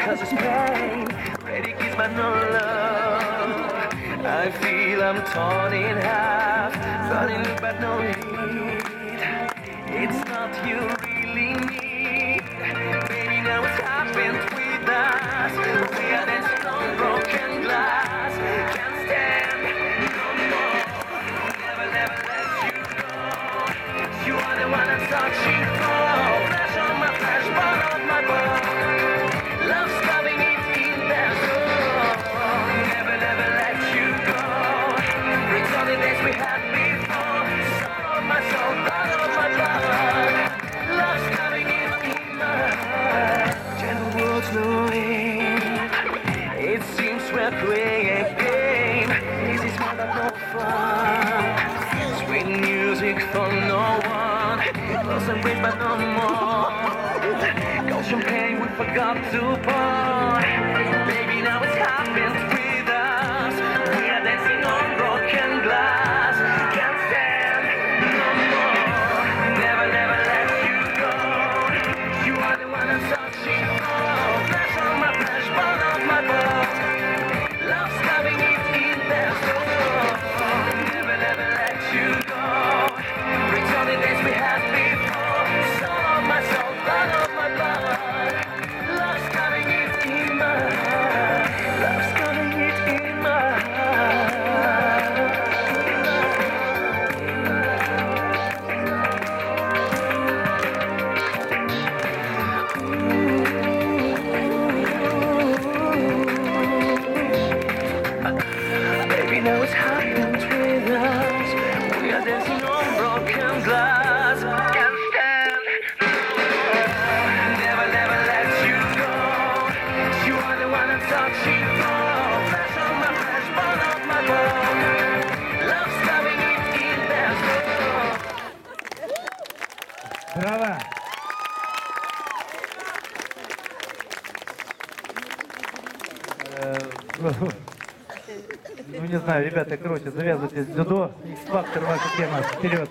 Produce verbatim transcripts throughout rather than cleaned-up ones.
cause it's pain. Ready kiss but no love. I feel I'm torn in half, running but no heat. It's not you really need. Baby, now it's happened with us. We are dancing on broken glass. Can't stand no more. Never, never let you go. You are the one I'm searching for. Flesh on my flesh, bone on my bone. Love's coming in in their soul. Never, never let you go. Brings all the days we had before. Soul of my soul, blood of my blood. Love's coming in in my heart. Gentle words knowing. It seems we're playing a game. This is more than no fun. Sweet music for no one. Close and breathe but no more. Cold champagne we forgot to pour. Baby, now it's happened with us. We are dancing on broken glass. Can't stand no more. Never, never let you go. You are the one I'm searching for. Flesh on my flesh, bone on my bone. Love's coming in in their soul. Never, never let you go. Brings all the days we had before. Soul of my soul, blood of my blood. Love's coming in in my heart. Love's coming in in my heart. Baby, now it's happened with us. We are dancing on broken glass. Can't stand no more. Never, never let you go. You are the one I'm searching for. Flesh on my flesh, bone on my bone. Love's coming in in their soul. Браво! Э, Ну не знаю, ребята, короче, завязывайте дзюдо, X-фактор, ваша тема, вперед.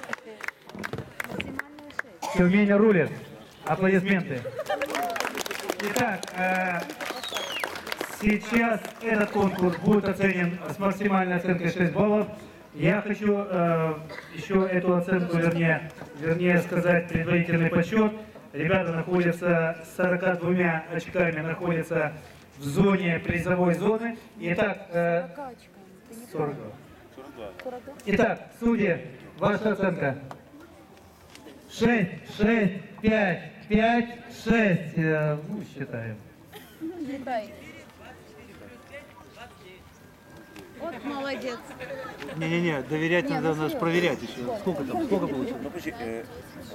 Тюмень рулит. Аплодисменты. Итак, э, сейчас этот конкурс будет оценен с максимальной оценкой шесть баллов. Я хочу э, еще эту оценку, вернее, вернее сказать, предварительный подсчет. Ребята находятся с сорока двумя очками, находятся в зоне призовой зоны. Итак, э, сорок два. Итак, судьи, ваша оценка. шесть, шесть, пять, пять, шесть. Э, ну, считаем. Вот молодец. Не-не-не, доверять Не, надо, ну надо серьезно. проверять еще. Сколько там, сколько получилось? Ну, почти, э,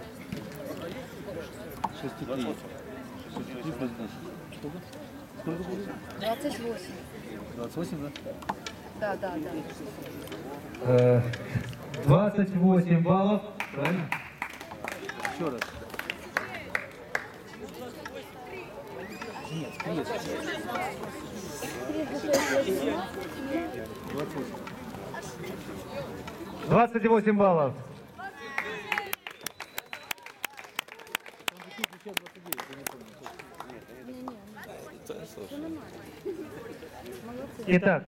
шесть и три. Сколько? Сколько получилось? двадцать восемь. двадцать восемь, да? Да, да, да. Э, двадцать восемь баллов. Правильно? Еще раз. Нет, нет. двадцать восемь. двадцать восемь баллов. Итак.